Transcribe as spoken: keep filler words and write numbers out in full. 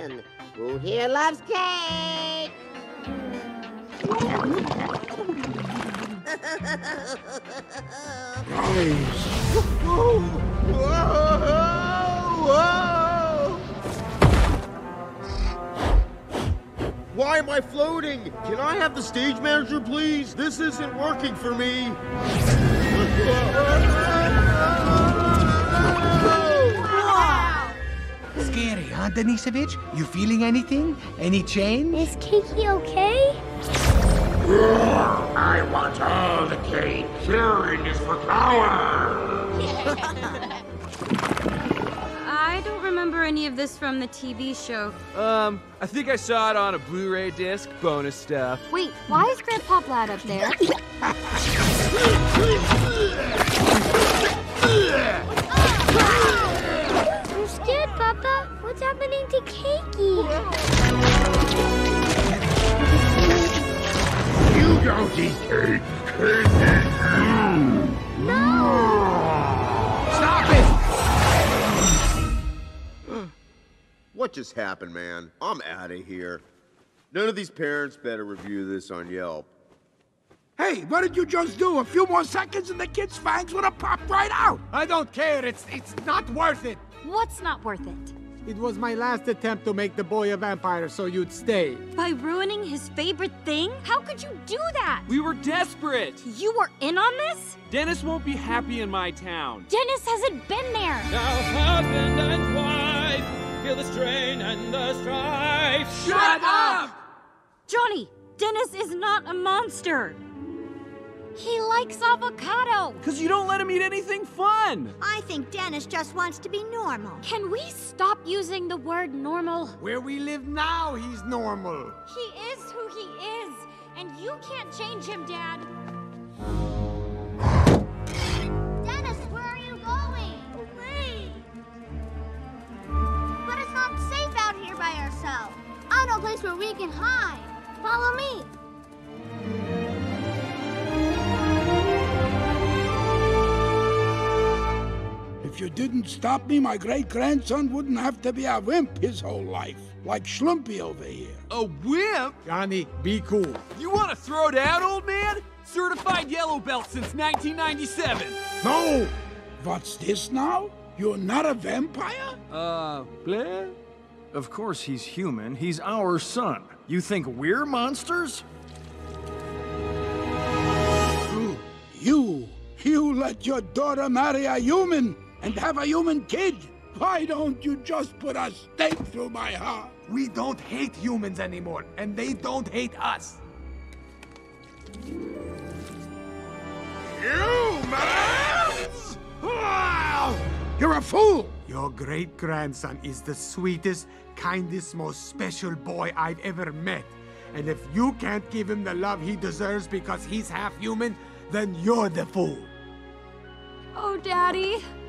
in. Who here loves cake? Guys! Whoa! Whoa! Whoa! Why am I floating? Can I have the stage manager, please? This isn't working for me. Wow! Scary, huh, Denisovich? You feeling anything? Any change? Is Kakie okay? I want all the cake. Sharing is for power. I don't remember any of this from the T V show. Um, I think I saw it on a Blu-ray disc, bonus stuff. Wait, why is Grandpa Vlad up there? I'm scared, Papa. What's happening to Kakie? You don't eat cake. Cake is you. No! Stop it! What just happened, man? I'm out of here. None of these parents better review this on Yelp. Hey, what did you just do? A few more seconds and the kid's fangs would have popped right out. I don't care. It's it's not worth it. What's not worth it? It was my last attempt to make the boy a vampire so you'd stay. By ruining his favorite thing? How could you do that? We were desperate. You were in on this? Dennys won't be happy in my town. Dennys hasn't been there. Now husband and wife feel the strain and the strife. Shut up! Johnny, Dennys is not a monster. He likes avocado. Because you don't let him eat anything fun. I think Dennys just wants to be normal. Can we stop using the word normal? Where we live now, he's normal. He is who he is, and you can't change him, Dad. Dennys, where are you going? Away! But it's not safe out here by ourselves. I know a place where we can hide. Follow me. If you didn't stop me, my great-grandson wouldn't have to be a wimp his whole life, like Schlumpy over here. A wimp? Johnny, be cool. You want to throw down, old man? Certified yellow belt since nineteen ninety-seven. No! What's this now? You're not a vampire? Uh, Blair? Of course he's human. He's our son. You think we're monsters? You, you let your daughter marry a human and have a human kid? Why don't you just put a stake through my heart? We don't hate humans anymore, and they don't hate us. Humans! You're a fool! Your great-grandson is the sweetest, kindest, most special boy I've ever met. And if you can't give him the love he deserves because he's half human, then you're the fool. Oh, Daddy.